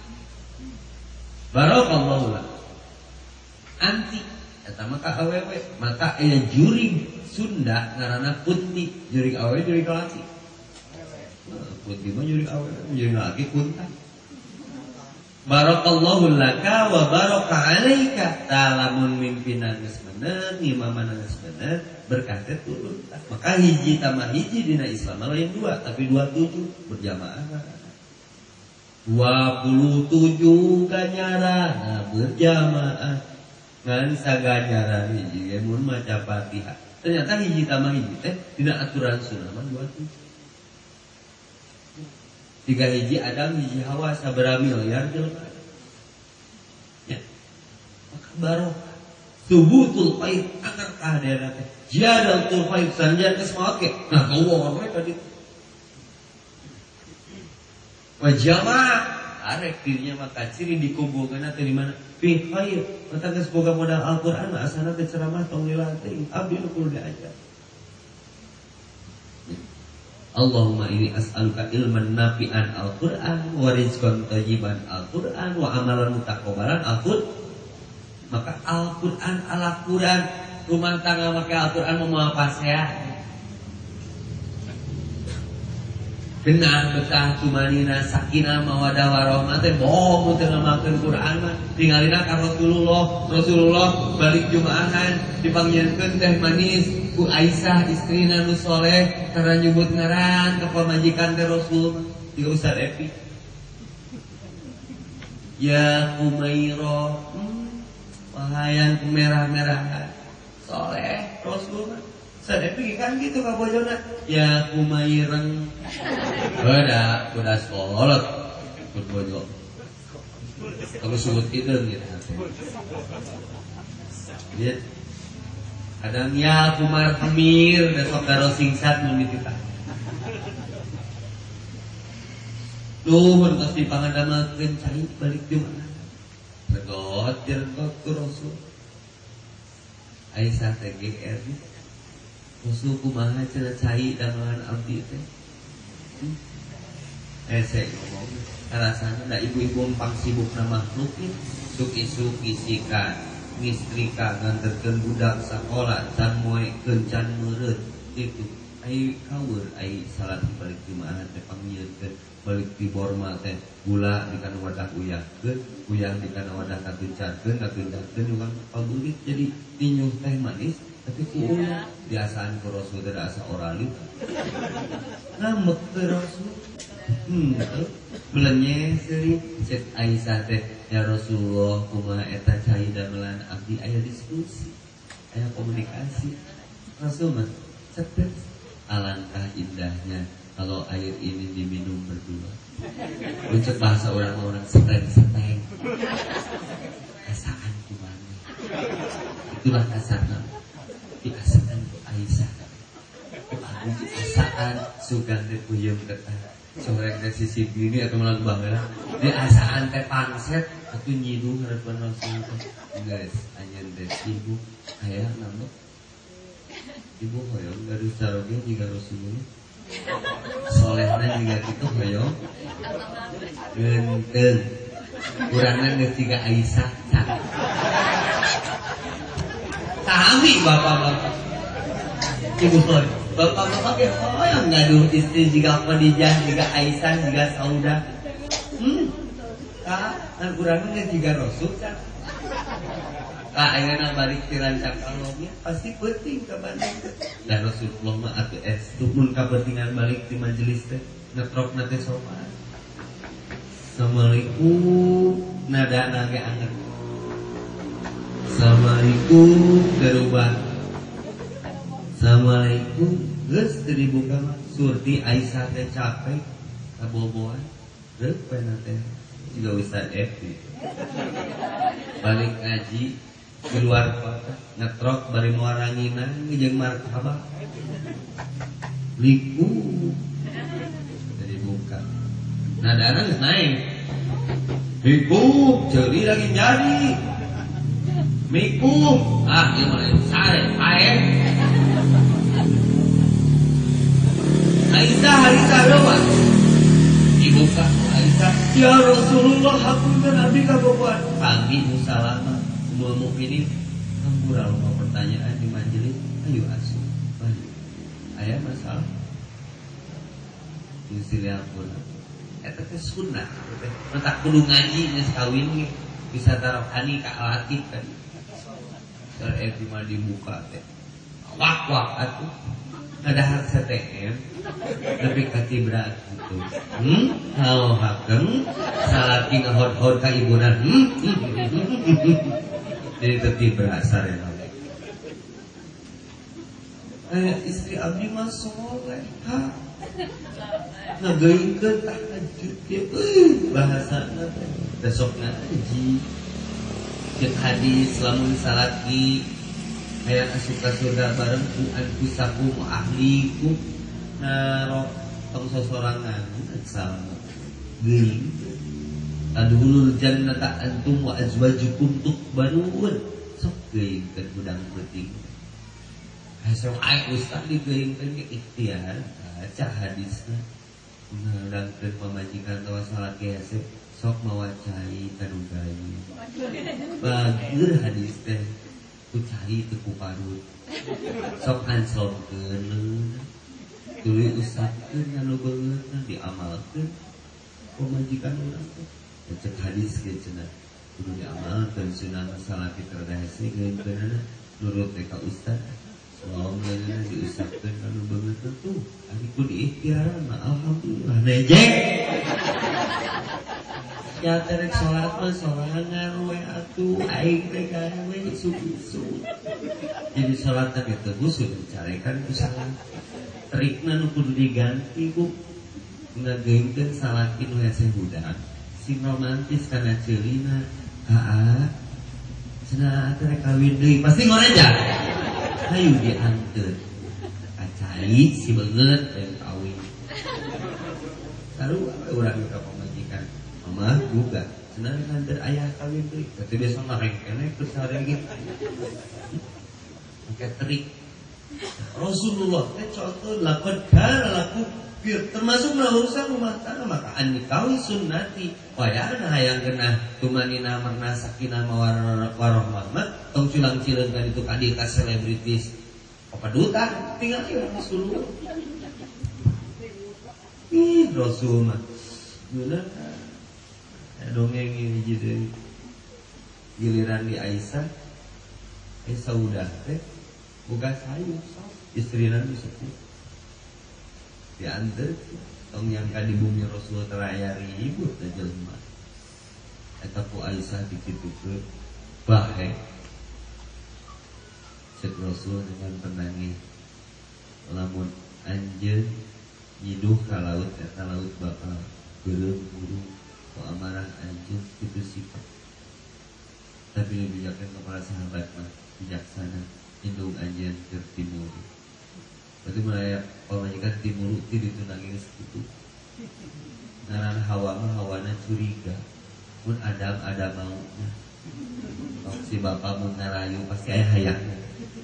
barakallahu lah anti eta mah ka awewe maka aya juri Sunda ngaranna putih jurig awe jurig laki. Putih mah jurig awe jurig laki kunta. Barakallahu laka wa baraka alaika. Talamun mimpinan geus bener, imaman geus bener, berkah teh turun. Maka hiji tambah hiji dina Islam lain dua, tapi 27 berjamaah. 27 ganjaran berjamaah. Ngan saganjaran hiji ge mun maca Fatihah. Ternyata hiji tambah hiji teh tidak aturan sunnah mah 27. 3 hiji Adam hiji Hawa sabaraha miliar jelema. Ya. Maka barokah. Subutul khair akar kahadeana teh. Jadatul khair sanjan geus make. Nah kawon we tadi. Wa jamaah arek dirinya maka ciri dikumpulkeun teh di mana? Fi khair. Mata geus boga modal Al-Qur'an asana teh ceramah tong dilatih. Abdi nu kudu diajar. Allahumma inni as'aluka ilman nafi'an Al-Qur'an wa rizqan thayyiban Al-Qur'an wa amalan mutaqabbalan Al-Qur'an. Maka Al-Qur'an ala Qur'an rumah tangga make Al-Qur'an mau apa saya? Genah betah tumanina sakinah mawadah warahmah teh bohong teu ngamakeun Quran mah tingalina ka Rasulullah balik jumaahan dipanggieunkeun teh manis ku Aisyah istrina nu soleh karena nyebut ngaran ka pamajikan teh Rasul di Ustaz Epi ya Umairah wahayang merah-merahan soleh Rasul Sadepi kan gitu ka bojona ya kumaireng beda kuda solot ku bojo kalau sebut itu gitu lihat kadang ya kumar kemir dan saudara singsat nu dititah nuhun tos dipangandamakeun cai balik di mana regot ku Rasul Aisyah teh GR Rasul kumaha cenah cai damelan abdi teh. Saya ngomong rasana da ibu-ibu empang sibukna makhluk ieu suki-suki sikan ngistrika nganterkeun budak sakola can moekeun can meureut kitu ai kawer ai salat balik jemaah teh panggieunkeun balik di borma teh gula di kana wadah uyahkeun uyah di kana wadah katuncarkeun juga pabulit jadi tinyuh teh manis tapi kuulah biasaan ke Rasul tidak asa oralit ngambek ke Rasul belenye seri cek Aisyah teh ya Rasulullah kumaha eta cai damelan abdi aya diskusi aya komunikasi Rasul mah cepat alangkah indahnya kalau air ini diminum berdua ucap bahasa orang-orang seteng-seteng asaan kumaha Itulah kasarna diasaan Aisyah. Aku diasaan sugan teh puyem ketah sore teh sisi bini atau malah baheula diasaan teh pangset atuh nyidu harapan Rasul guys anjeun teh ibu aya nama ibu hoyong garus saroge jiga Rasulullah solehna juga kitu hoyong geunteng urangna geus jiga Aisyah kami bapak-bapak ibu hoy bapak-bapak ya hoyong ngaduh istri jiga Khadijah jiga Aisyah jiga Saudah kan urangna geus jiga Rasul kan ayeuna balik ti rancak kalongnya pasti penting ka Bandung. Dan Rasulullah mah atuh mun kapentingan balik ti majelis teh ngetrokna teh sopan. Assalamualaikum nadana ge anget. Assalamualaikum garubah. Assalamualaikum geus teu dibuka mah surti Aisyah teh capek kaboboan. Reup pena teh juga Ustaz Evi. Balik ngaji di luar kota ngetrok bari muarangina jeung martabak liku jadi buka nadana geus naik liku ceuri lagi jadi miku ieu mah sare pae Aisyah doa dibuka Aisyah ya Rasulullah hapunten abdi kabogohan kami musalama umul mukminin hampura loba pertanyaan di majelis ayo asuh balik aya masalah istilah hampura eta teh sunnah teh mentak kudu ngaji geus kawin ge bisa tarokani ka alakib kan cara eta mah dibuka teh wak atuh ngadahar CTM tapi katibra gitu hao hakeng salaki ngahod-hod ka ibuna jadi tertibra sarena istri abdi mah soleh ngageuingkeun tahajud ge bahasana besokna ngaji jeung hadis lamun salaki aya asup ka surga bareng ku anfusakum ahlikum naro tong sosorangan salam geuling adhulul jannata antum wa azwajukum tuqbalun sok geuingkeun budang peuting haseu aya ustaz digeuingkeun ge ikhtiar baca hadisna ngadangkeun pamajikan tawa salaki hese sok mawacai kadugayu bageur hadis teh ku cari teu ku parut sok ansomkeun tuluy usapkeun anu beungeutna diamalkeun pamajikan urang teh cek hadis ge cenah kudu diamalkeun sunah salaki terda hese geukeunana nurut ka ustaz sallallahu diusapkeun anu beungeutna tuh ari ku diikhtiaran mah alhamdulillah nejek ya terek sholat mah sorangan we atuh aing teh gawe isu-isu jadi sholat teh teu kudu dicarekan ku salat trikna nu kudu diganti ku ngageuingkeun salaki nu hese budak sing romantis kana ceulina cenah terek kawin deui pasti ngoreja hayu dianteun acai si beungeut teh kawin sarua urang ka pamajikan mah juga senang nganter ayah kawin deui tapi biasa mareng keneh terus hari gitu pakai trik Rasulullah teh contoh lakon kana laku termasuk urusan rumah tangga maka annikahu sunnati wayana hayang genah tumanina marna sakinah warahmah mah tong cilang-cileun kan itu kadi ka selebritis apa duta tinggal ieu Rasulullah Rasul mah geuna dongeng ini jadi giliran di Aisyah Saudah teh boga sayu istrina disebut diantar tong yang di bumi Rasul teraya ribut teh jelema eta ku Aisyah dikitukeun bae cek Rasul dengan penangis lamun anjeun nyiduh ka laut eta laut bakal beureum buru ku amarah anjeun kitu sifat Tapi dibijakkan kepala sahabat mah bijaksana, indung anjeun keur timur. Berarti mulai pamajikan timur itu ditunangin segitu. Ngaran Hawa mah hawana curiga. Mun Adam ada maunya. Kalau si bapak mun ngarayu pasti aya hayangnya.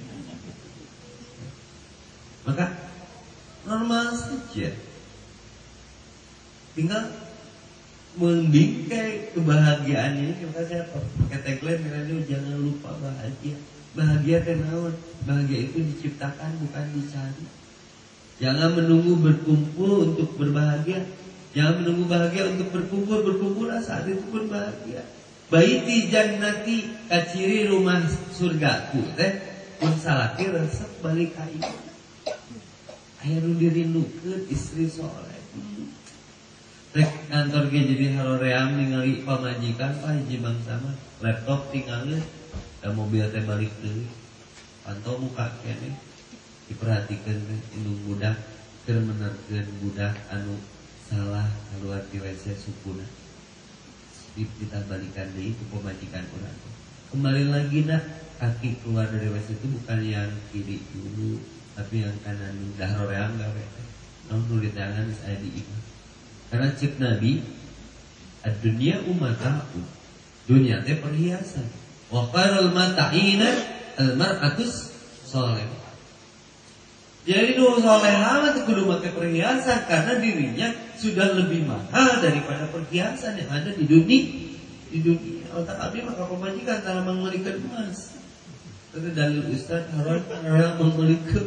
Maka normal saja. Tinggal membingkai kebahagiaan ini. Maka saya pakai tagline ini, jangan lupa bahagia. Bahagia kenaon? Bahagia itu diciptakan bukan dicari. Jangan menunggu berkumpul untuk berbahagia. Jangan menunggu bahagia untuk berkumpul. Berkumpullah saat itu pun bahagia. Baiti jannati kaciri rumah surgaku teh mun salaki resep balik ka ieu. Aya nu dirindukeun istri soleh. Rek kantor ge jadi haroream ningali pamajikan Pak hiji bangsa mah laptop tinggalin da mobil teh balik deui. Pantau muka keneh diperhatikeun teh indung budak keur menerkeun budak anu salah keluar di WC supuna. Kita balikan deui ke pamajikan urang. Kembali lagi dah kaki keluar dari WC itu bukan yang kiri dulu, tapi yang kanan dulu. Dah hoream gawe. Nong di tangan saya di imah. Karena cip Nabi, ad-dunya umataku. Dunia teh perhiasan. Wa qarul mata'ina al-mar'atus soleh. Jadi nu solehah itu kudu make perhiasan karena dirinya sudah lebih mahal daripada perhiasan yang ada di dunia. Di dunia otak abdi maka pemajikan telah mengelikeun emas. Tapi dalil ustaz haram mengelikeun.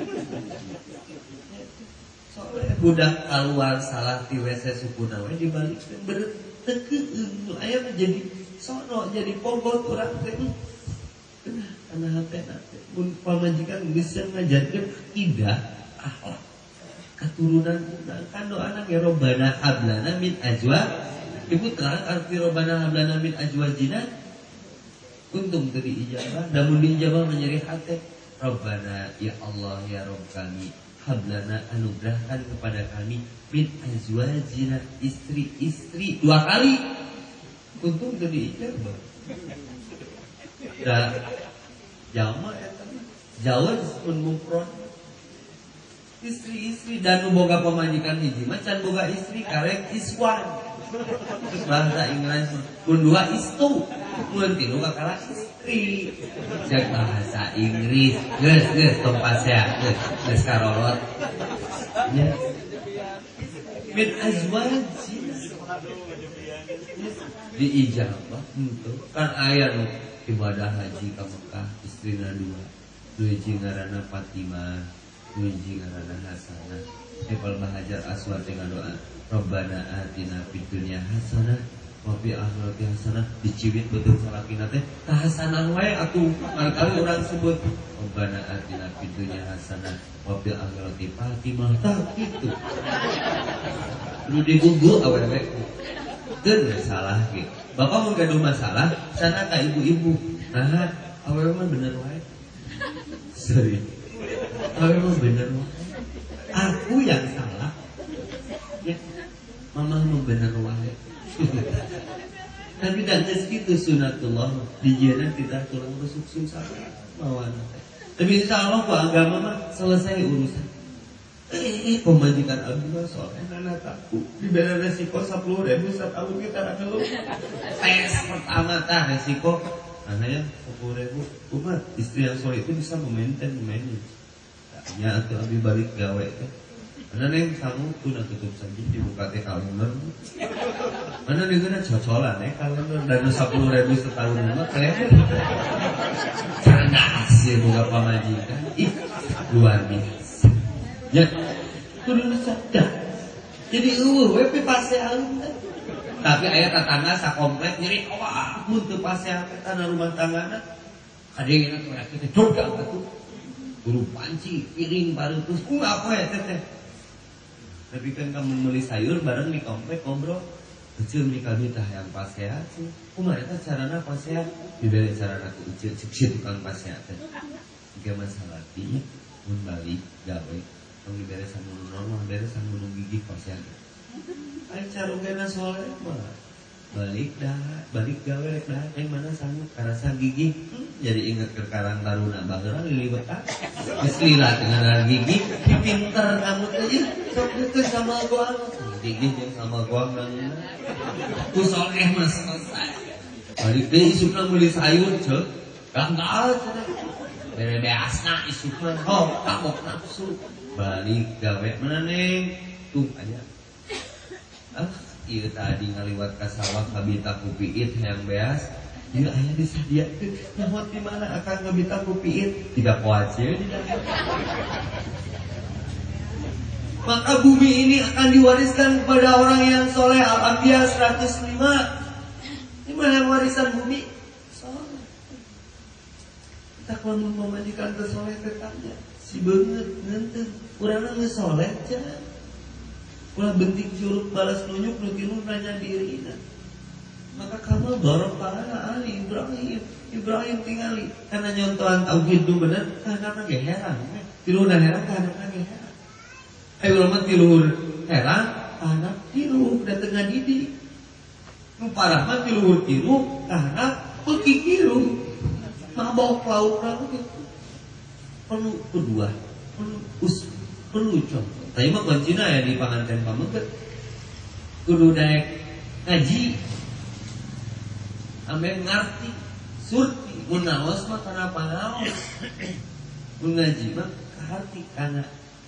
Soalnya budak keluar salah di WC supuna we dibalikkeun berteukeun aya menjadi sono jadi pogot urang teh. Karena hati-hati pun pamajikan bisa ngajarkan tidak akhlak keturunan kan doa anak ya Robbana hablana min ajwa ibu terang arti Robbana hablana min ajwajina untung tadi ijabah namun diijabah menyeri hati Robbana ya Allah ya Robb kami hablana anugerahkan kepada kami min ajwajina istri-istri 2 kali untung tadi ijabah dah jama eta jauh pun mufrad istri-istri dan boga pamajikan hiji macan boga istri karek iswan bahasa Inggris pun 2 istu mun 3 kakala istri jak bahasa Inggris geus tong pasea geus karolot nya min azwaji di ijabah henteu kan aya nu ibadah haji ke Mekah istrina 2 hiji ngaranna Fatimah hiji ngaranna Hasanah epal bahajar aswad dengan doa Rabbana atina fid dunya hasanah wa fil akhirati hasanah diciwit betul salakina teh hasanah wae atuh kali urang sebut Rabbana atina fid dunya hasanah wa fil akhirati Fatimah tah kitu lu digugu awewe teu salah ge bapak mau gaduh masalah sana ka ibu-ibu nah awewe mah bener wae sorry awewe mah bener wae aku yang salah ya mama mah bener wae tapi dan segitu sunatullah dijieuna kita tulang rusuk susah mawana tapi insyaallah ku agama mah selesai urusan pemajikan Abdullah soalnya anak aku diberi resiko 10.000 setahun kita ngeluh tes pertama tah resiko anaknya 10.000 umat istri yang soleh itu bisa memaintain ya atau abis balik gawe teh mana neng sanggup tuh tutup saja dibuka teh kalender mana dengan cocolan kalender dan 10.000 setahun mah kelihatan cerdas ya buka pamajikan luar biasa ya, kudu sadar. Jadi we pasean. Tapi aya tetangga sakomplek nyeri wah mun teu pasean tanah rumah tanggana. Kadengna teh kita coba atuh. Buru panci, piring barutus, apa ya teh. Tapi kan kamu beli sayur bareng di komplek ngobrol. Kecil di kami tah yang pasean sih. Kumaha eta carana pasean? Dibere carana ku ucil cek tukang pasean teh. Ge masalah ti mun balik gawe yang beresan normal, beresan menunggu gigi pasien. Ayo carugena soleh mah, balik gawe dah yang mana sanggup karasa gigi jadi ingat ke Karang Taruna bageurang liliwetan geus lila dengan gigi pinter kamu teh sok deket sama gua gigi jeung sama gua nang ku soleh mah selesai balik deui isukna meuli sayur ceuk ganggal beasna isukna kamok nafsu balik gawe mana neng tuh aya ieu tadi ngaliwat ka sawah kabita ku piit hayang beas ieu aya disadiakeun nyaho di mana akan ngabita ku piit tidak kuace di dalam maka bumi ini akan diwariskan kepada orang yang soleh Al-Anbiya 105 di mana warisan bumi soleh kita kalau memajikan ke soleh tetapnya si beungeut ngeunteu urangna geus soleh can ulah bentik curug balas nunjuk nutilu nanya diri maka kamu dorong parana Ali Ibrahim tinggali karena nyontohan tauhid nu bener karena ge heran tiluhur heran karena ge heran ayo ulama tiluhur heran karena tilu da teu ngadidik nu parah mah tiluhur tilu karena peuki kiru mabok lauk gitu perlu kedua perlu contoh tapi mah kuncina ya di panganten pameukeut kudu daek ngaji ame ngarti surti mun naos mah kana panaos mun ngaji mah kaharti kana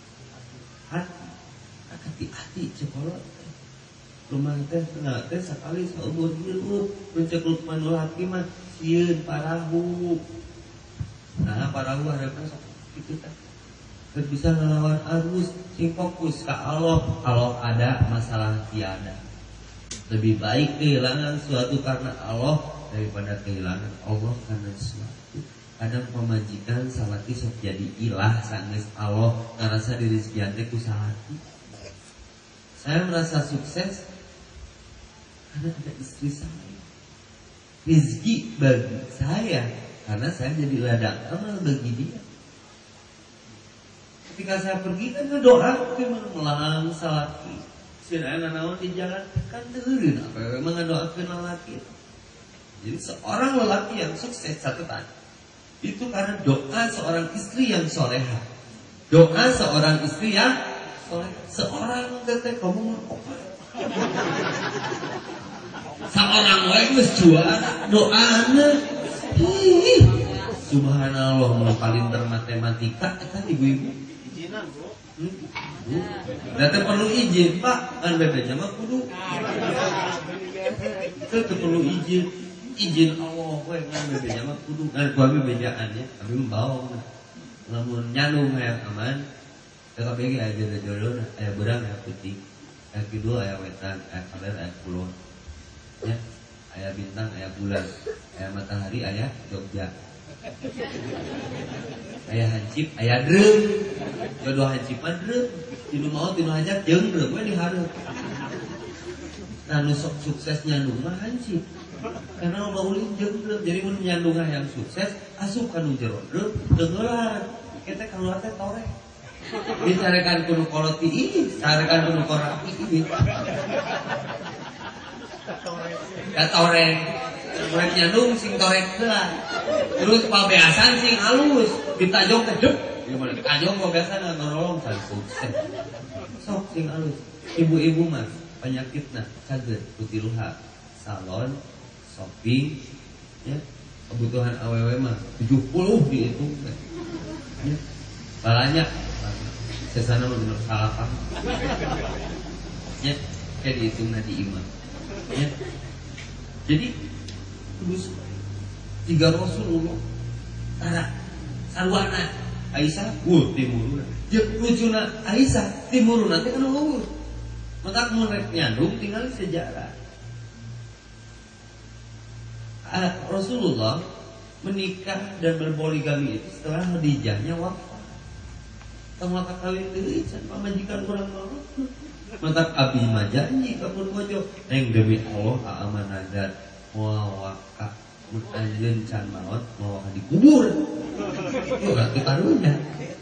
hati cekolot rumah teh tengah teh sakali saumur hirup puncak Lukmanul Hakim mah sieun parahu nah parahu hareup kitu teh bisa ngelawan arus sing fokus ke Allah kalau ada masalah tiada lebih baik kehilangan suatu karena Allah daripada kehilangan Allah karena sesuatu kadang pemajikan salaki sok jadi ilah sanggeus Allah ngarasa diri sekian teh ku salaki saya merasa sukses karena ada istri saya rezeki bagi saya karena saya jadi ladang amal bagi dia. Ketika saya pergi kan ngedoa melang salaki sirana naon di jalan kan teureun apa memang ngadoakeun lalaki. Jadi seorang lelaki yang sukses catatan itu karena doa seorang istri yang soleha. Doa seorang istri yang soleha. Seorang teteh kamu apa? Seorang wae geus juara doana. Subhanallah mun palinter matematika eta ibu-ibu Datang perlu izin Pak kan bedanya mah kudu itu perlu izin Allah we kan bedanya mah kudu kan kuami bedaan ya kami membawa namun nyalung yang aman kakak begi aja jodoh aya berang aya putih aya kidul aya wetan aya kaler aya kulon ya aya bintang aya bulan aya matahari aya Jogja aya hancip aya dreum jodoh hancipan dreum tinu mau tinu hajat jeung dreum we dihareup nah nu sok sukses nyandung mah hancip karena loba ulin jeung dreum jadi mun nyandung yang sukses asup ka nu jero dreum deungelan kita keluar teh toreh dicarekan kudu kolot ini carekan kudu korapi ini ka toreh mulai nyandung sing toreh heula terus pabeasan sing halus ditajong teh dep gimana ditajong pabeasan ngorolong san sukses sok sing halus ibu-ibu mah penyakitna cageut kutiluha salon shopping ya kebutuhan awewe mah 70 dihitung ya balanya sesana bener salah paham ya kayak dihitung di imam ya jadi terus tiga Rasulullah karena sarwana Aisyah timuruna jeung lucuna Aisyah timuruna teh kana eueuh maka mun rek nyandung tinggal sejarah Rasulullah menikah dan berpoligami itu setelah Khadijahnya wafat tong maka kawin deui can pamajikan urang mah maka abdi mah janji ka pun bojo neng demi Allah amanah moal waka mun anjeun can maot moal dikubur yo berarti karunya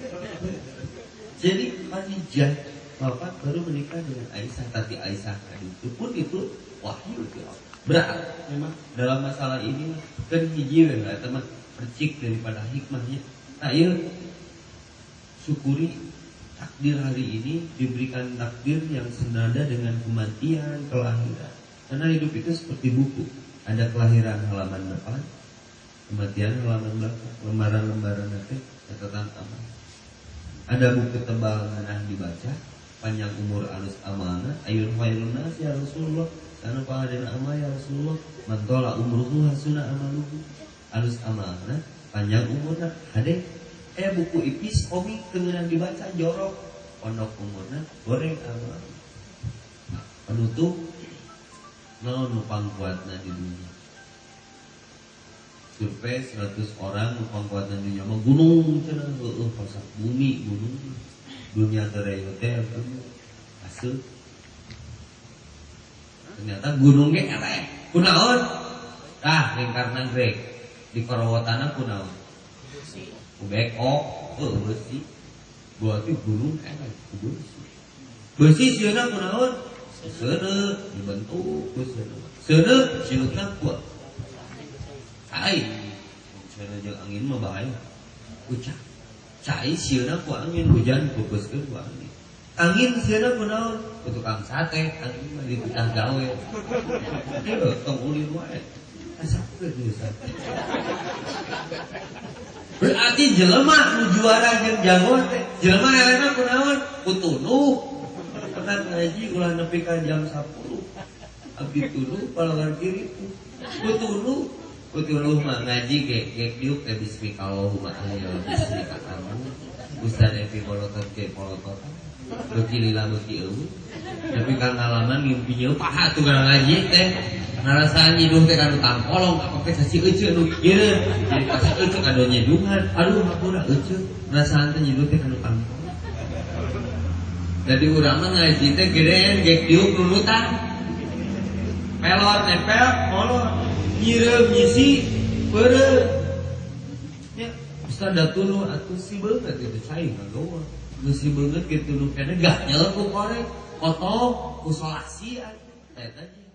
jadi Khadijah wafat baru menikah dengan Aisyah tapi Aisyah itu pun itu wahyu dari Allah berat memang dalam masalah ini kan hiji enggak teman percik daripada hikmahnya. Ayo syukuri takdir hari ini diberikan takdir yang senada dengan kematian, kelahiran. Karena hidup itu seperti buku, ada kelahiran halaman depan, kematian halaman belakang, lembaran-lembaran nanti catatan amal. Ada buku tebal nah dibaca, panjang umur alus amanah, ayun khairun nas ya Rasulullah, sana pahadan amal ya Rasulullah, mantola umruhu hasuna amaluhu, alus amanah, panjang umurna, hade. Buku ipis komik kemudian dibaca jorok, pondok umurna goreng amal. Penutup no nupang kuatna di dunia. Survei 100 orang nupang kuatna di dunia mah gunung cenah pasak bumi gunung. Dunia terayu teh asal. Ternyata gunungnya eta kunaon? Tah lingkarna grek di korowotana kunaon? Beko, besi, berarti gunung enak, besi. Besi sieuna kunaon? Seuneu dibentuk seuneu. Seuneu sieukeun kuat. Cai, seuneu jeung angin mah bahaya. Ucap. Cai sieuna ku angin hujan pupuskeun ku angin. Angin sieuna kunaon? Ku tukang sate, angin mah di tukang gawe. Heuh, tong ulin wae. Asa keun sate. Berarti jelema nu juara jeung jago teh jelema elena kunaon ku tuluh pernah ngaji ulah nepi ka jam 10 abdi tuluh palangan kiri ku tuluh mah ngaji ge diuk teh bismillahumma ya bismillah Ustaz Evi polotot ge polotot beuki lila beuki eueuh tapi ka ngalaman ngimpinya paha tuh kana ngaji teh narasaan nyiduh teh kanu tangkolong apa ke sasi euceuk nu gireun jadi pas euceuk ado nyidungan aduh hampura euceuk narasaan teh nyiduh teh kanu tangkolong jadi urang mah ngaji teh gedean gek diuk nunutan pelor nempel molor nyireup nyisi peureuh nya ustaz da tuluh atuh si beungeut itu saing ngagawa geus si beungeut kitu nu keneh gah nyel ku korek kotok ku solasi eta teh